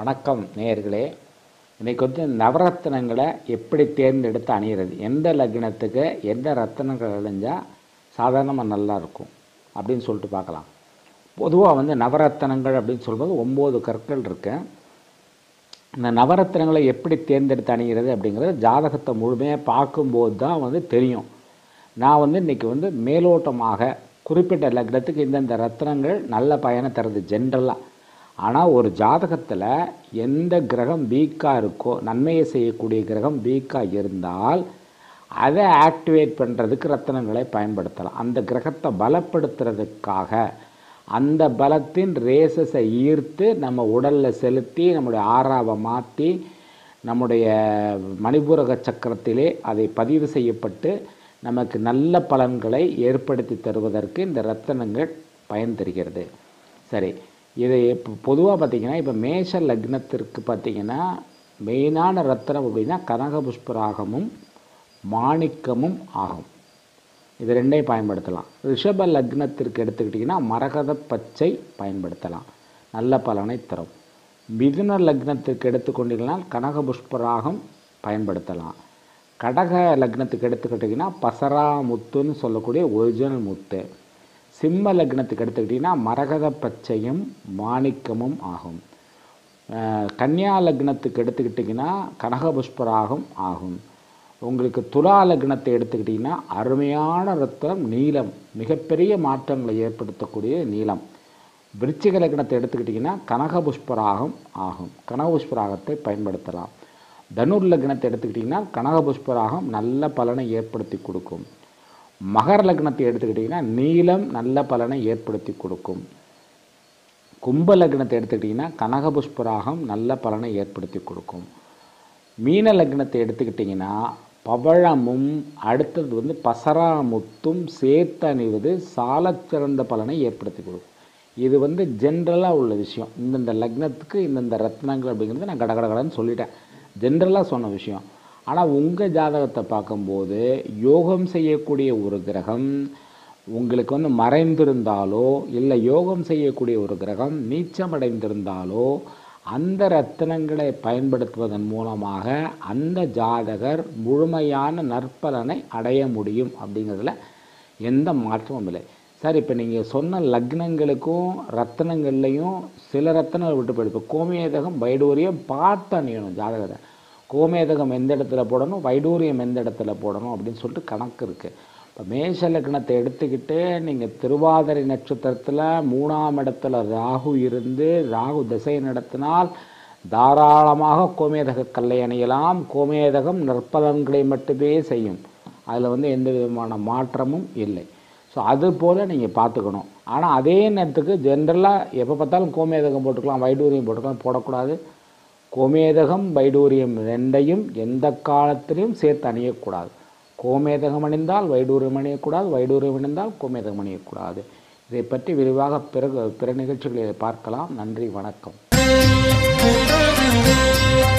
வணக்கம் நேயர்களே. இன்றைக்கி வந்து நவரத்தினங்களை எப்படி தேர்ந்தெடுத்து அணியிறது, எந்த லக்னத்துக்கு எந்த ரத்தினங்கள் அணிஞ்சால் சாதாரணமாக நல்லாயிருக்கும் அப்படின்னு சொல்லிட்டு பார்க்கலாம். பொதுவாக வந்து நவரத்தினங்கள் அப்படின்னு சொல்லும்போது 9 கற்கள் இருக்கு. இந்த நவரத்தினங்களை எப்படி தேர்ந்தெடுத்து அணிகிறது அப்படிங்கிறது ஜாதகத்தை முழுமையாக பார்க்கும்போது தான் வந்து தெரியும். நான் வந்து இன்றைக்கி வந்து மேலோட்டமாக குறிப்பிட்ட லக்னத்துக்கு இந்தந்த ரத்தினங்கள் நல்ல பயனை தருது ஜென்ரலாக. ஆனால் ஒரு ஜாதகத்தில் எந்த கிரகம் வீக்காக இருக்கோ, நன்மையை செய்யக்கூடிய கிரகம் வீக்காக இருந்தால் அதை ஆக்டிவேட் பண்ணுறதுக்கு ரத்தினங்களை பயன்படுத்தலாம். அந்த கிரகத்தை பலப்படுத்துறதுக்காக அந்த பலத்தின் ரேசஸை ஈர்த்து நம்ம உடலில் செலுத்தி நம்முடைய ஆறாவை மாற்றி நம்முடைய மணிபூரக சக்கரத்திலே அதை பதிவு செய்யப்பட்டு நமக்கு நல்ல பலன்களை ஏற்படுத்தி தருவதற்கு இந்த ரத்தினங்கள் பயன் தருகிறது. சரி, இதை இப்போ பொதுவாக பார்த்திங்கன்னா இப்போ மேஷ லக்னத்திற்கு பார்த்திங்கன்னா மெயினான ரத்தினம் அப்படின்னா கனகபுஷ்பராகமும் மாணிக்கமும் ஆகும். இது ரெண்டையும் பயன்படுத்தலாம். ரிஷப லக்னத்திற்கு எடுத்துக்கிட்டிங்கன்னா மரகத பச்சை பயன்படுத்தலாம், நல்ல பலனை தரும். மிதுன லக்னத்திற்கு எடுத்துக்கொண்டீங்கன்னா கனகபுஷ்பராகம் பயன்படுத்தலாம். கடக லக்னத்துக்கு எடுத்துக்கிட்டிங்கன்னா பசரா முத்துன்னு சொல்லக்கூடிய ஒரிஜினல் முத்து. சிம்ம லக்னத்துக்கு எடுத்துக்கிட்டிங்கன்னா மரகத பச்சையும் மாணிக்கமும் ஆகும். கன்னியா லக்னத்துக்கு எடுத்துக்கிட்டிங்கன்னா கனகபுஷ்பராகம் ஆகும். உங்களுக்கு துலா லக்னத்தை எடுத்துக்கிட்டிங்கன்னா அருமையான ரத்தினம் நீலம், மிகப்பெரிய மாற்றங்களை ஏற்படுத்தக்கூடிய நீலம். விருச்சிக லக்னத்தை எடுத்துக்கிட்டிங்கன்னா கனகபுஷ்பராகம் ஆகும், கனகபுஷ்பராகத்தை பயன்படுத்தலாம். தனுர் லக்னத்தை எடுத்துக்கிட்டிங்கன்னா கனகபுஷ்பராகம் நல்ல பலனை ஏற்படுத்தி கொடுக்கும். மகர லக்னத்தை எடுத்துக்கிட்டிங்கன்னா நீலம் நல்ல பலனை ஏற்படுத்தி கொடுக்கும். கும்ப லக்னத்தை எடுத்துக்கிட்டிங்கன்னா கனகபுஷ்பராகம் நல்ல பலனை ஏற்படுத்தி கொடுக்கும். மீன லக்னத்தை எடுத்துக்கிட்டிங்கன்னா பவழமும் அடுத்தது வந்து பசராமுத்தும் சேர்த்து அணிவது சாலச்சிறந்த பலனை ஏற்படுத்தி கொடுக்கும். இது வந்து ஜென்ரலாக உள்ள விஷயம். இந்தந்த லக்னத்துக்கு இந்தந்த ரத்னங்கள் அப்படிங்கிறது நான் கடகடகடன்னு சொல்லிட்டேன், ஜென்ரலாக சொன்ன விஷயம். ஆனால் உங்கள் ஜாதகத்தை பார்க்கும்போது யோகம் செய்யக்கூடிய ஒரு கிரகம் உங்களுக்கு வந்து மறைந்திருந்தாலோ இல்லை யோகம் செய்யக்கூடிய ஒரு கிரகம் நீச்சமடைந்திருந்தாலோ அந்த ரத்தினங்களை பயன்படுத்துவதன் மூலமாக அந்த ஜாதகர் முழுமையான நற்பலனை அடைய முடியும் அப்படிங்கிறதுல எந்த மாற்றமும் இல்லை. சார், இப்போ நீங்கள் சொன்ன லக்னங்களுக்கும் ரத்தினங்கள்லையும் சில ரத்தினங்கள் விட்டு போயிடும். கோமேதகம் வைடூரியம் பார்த்து அணியணும் ஜாதகத்தை. கோமேதகம் எந்த இடத்துல போடணும், வைடூரியம் எந்த இடத்துல போடணும் அப்படின்னு சொல்லிட்டு கணக்கு இருக்குது. இப்போ மேஷ லக்னத்தை எடுத்துக்கிட்டு நீங்கள் திருவாதிரை நட்சத்திரத்தில் 3ஆம் இடத்துல ராகு இருந்து ராகு திசை நடத்தினால் தாராளமாக கோமேதக கல்லை அணியலாம். கோமேதகம் நற்பலன்களை மட்டுமே செய்யும், அதில் வந்து எந்த விதமான மாற்றமும் இல்லை. ஸோ அது போல் நீங்கள் பார்த்துக்கணும். ஆனால் அதே நேரத்துக்கு ஜென்ரலாக எப்போ பார்த்தாலும் கோமேதகம் போட்டுக்கலாம், வைடூரியம் போட்டுக்கலாம், போடக்கூடாது. கோமேதகம் வைடூரியம் ரெண்டையும் எந்த காலத்திலையும் சேர்த்து அணியக்கூடாது. கோமேதகம் அணிந்தால் வைடூரியம் அணியக்கூடாது, வைடூரியம் அணிந்தால் கோமேதகம் அணியக்கூடாது. இதை பற்றி விரிவாக பிற நிகழ்ச்சிகளை பார்க்கலாம். நன்றி, வணக்கம்.